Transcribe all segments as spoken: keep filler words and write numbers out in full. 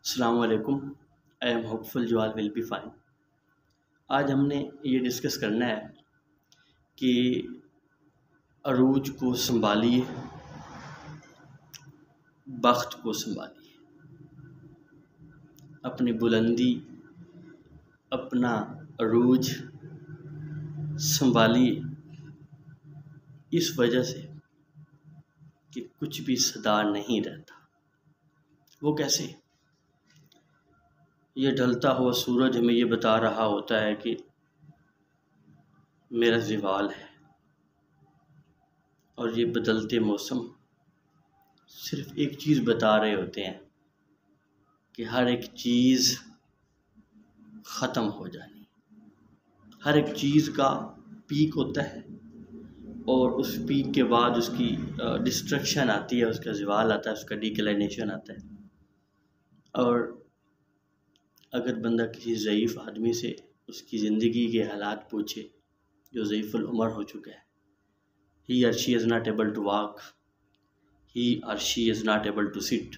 अस्सलाम वालेकुम। I am hopeful you all will be fine. आज हमने ये डिस्कस करना है कि अरूज को संभालिए, बख्त को संभालिए, अपनी बुलंदी, अपना अरूज संभालिए इस वजह से कि कुछ भी सदा नहीं रहता। वो कैसे? ये ढलता हुआ सूरज हमें ये बता रहा होता है कि मेरा ज़वाल है, और ये बदलते मौसम सिर्फ एक चीज़ बता रहे होते हैं कि हर एक चीज़ ख़त्म हो जानी। हर एक चीज़ का पीक होता है और उस पीक के बाद उसकी डिस्ट्रक्शन आती है, उसका ज़वाल आता है, उसका डिक्लाइनेशन आता है। और अगर बंदा किसी ज़ईफ़ आदमी से उसकी ज़िंदगी के हालात पूछे जो ज़ईफ़ुल उमर हो चुका है, he or she is not able to walk, he or she is not able to sit,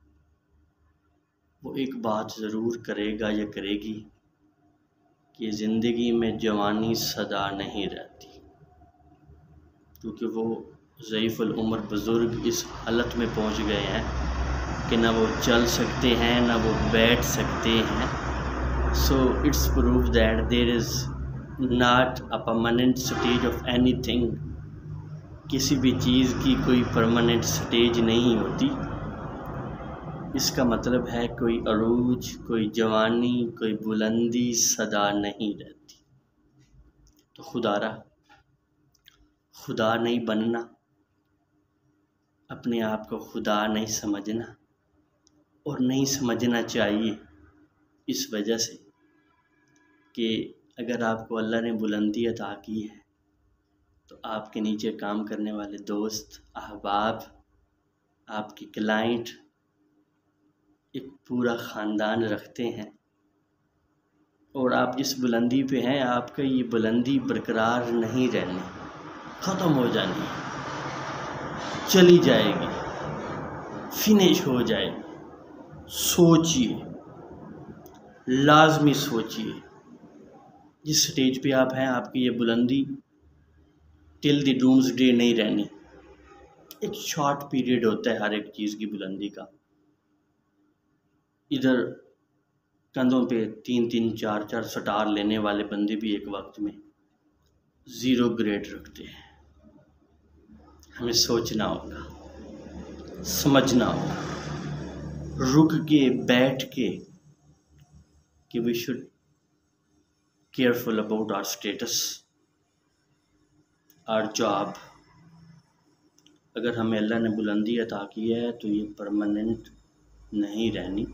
वो एक बात ज़रूर करेगा या करेगी कि ज़िंदगी में जवानी सदा नहीं रहती, क्योंकि वो ज़ईफ़ुल उमर बुज़ुर्ग इस हालत में पहुंच गए हैं कि ना वो चल सकते हैं, ना वो बैठ सकते हैं। So it's prove that there is not a permanent stage of anything. किसी भी चीज़ की कोई परमानेंट स्टेज नहीं होती। इसका मतलब है कोई अरूज, कोई जवानी, कोई बुलंदी सदा नहीं रहती। तो खुदारा खुदा नहीं बनना, अपने आप को खुदा नहीं समझना, और नहीं समझना चाहिए इस वजह से कि अगर आपको अल्लाह ने बुलंदी अता की है तो आपके नीचे काम करने वाले दोस्त, अहबाब, आपके क्लाइंट एक पूरा ख़ानदान रखते हैं, और आप जिस बुलंदी पे हैं आपका ये बुलंदी बरकरार नहीं रहनी, ख़त्म हो जानी, चली जाएगी, फिनिश हो जाएगी। सोचिए, लाजमी सोचिए, जिस स्टेज पे आप हैं आपकी ये बुलंदी टिल द डूम्स डे नहीं रहनी। एक शॉर्ट पीरियड होता है हर एक चीज़ की बुलंदी का। इधर कंधों पे तीन तीन चार चार सटार लेने वाले बंदे भी एक वक्त में ज़ीरो ग्रेड रखते हैं। हमें सोचना होगा, समझना होगा, रुक के बैठ के कि we should careful about our status, our job. अगर हमें अल्लाह ने बुलंदी अता की है तो ये परमानेंट नहीं रहनी।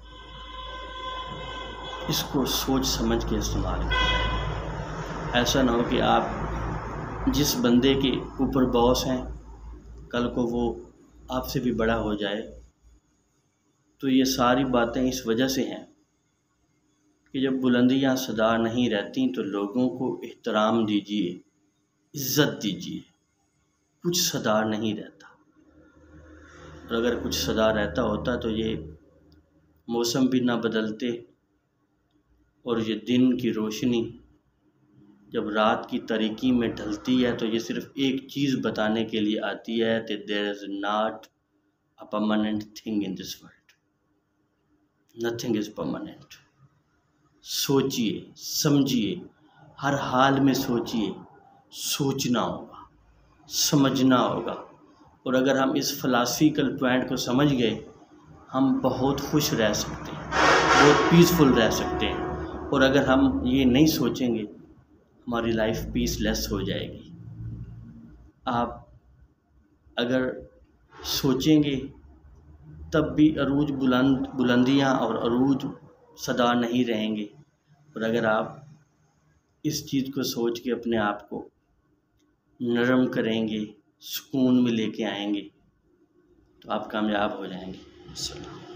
इसको सोच समझ के इस्तेमाल करें। ऐसा ना हो कि आप जिस बंदे के ऊपर बॉस हैं कल को वो आपसे भी बड़ा हो जाए। तो ये सारी बातें इस वजह से हैं कि जब बुलंदियां सदा नहीं रहती तो लोगों को एहतराम दीजिए, इज़्ज़त दीजिए। कुछ सदा नहीं रहता, और अगर कुछ सदा रहता होता तो ये मौसम भी ना बदलते, और ये दिन की रोशनी जब रात की तारीकी में ढलती है तो ये सिर्फ एक चीज़ बताने के लिए आती है कि there is not a permanent thing in this world, nothing is permanent. सोचिए, समझिए, हर हाल में सोचिए, सोचना होगा, समझना होगा। और अगर हम इस फ़िलॉसफिकल पॉइंट को समझ गए, हम बहुत खुश रह सकते हैं, बहुत पीसफुल रह सकते हैं। और अगर हम ये नहीं सोचेंगे, हमारी लाइफ पीसलेस हो जाएगी। आप अगर सोचेंगे तब भी अरूज बुलंद बुलंदियाँ और अरूज सदा नहीं रहेंगे। और अगर आप इस चीज़ को सोच के अपने आप को नरम करेंगे, सुकून में लेके आएंगे, तो आप कामयाब हो जाएंगे।